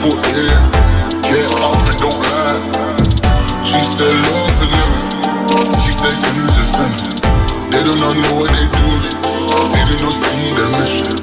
foot, yeah. Get up and don't lie. She said love forgiven. She said she's just sinning. They do not know what they do. They do not see their mission.